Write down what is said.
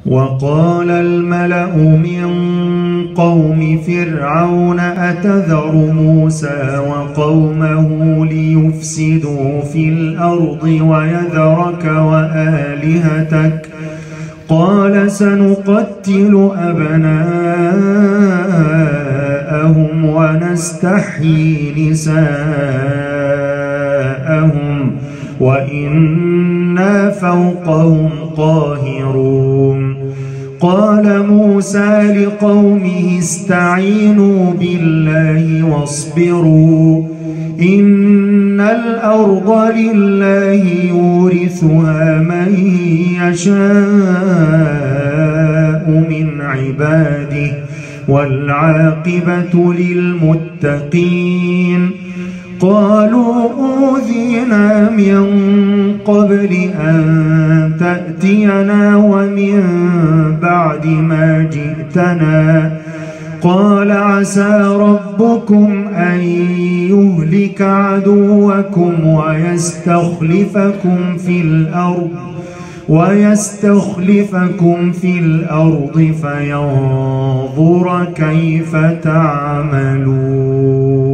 وقال الملأ من قوم فرعون أتذر موسى وقومه ليفسدوا في الأرض ويذرك وآلهتك قال سنقتل أبناءهم ونستحيي نساءهم وإنا فوقهم قاهرون. قال موسى لقومه استعينوا بالله واصبروا إن الأرض لله يورثها من يشاء من عباده والعاقبة للمتقين. قالوا أوذينا من قبل أن تأتينا ومن بعد ما جئتنا قال عسى ربكم أن يهلك عدوكم ويستخلفكم في الأرض فينظر كيف تعملون.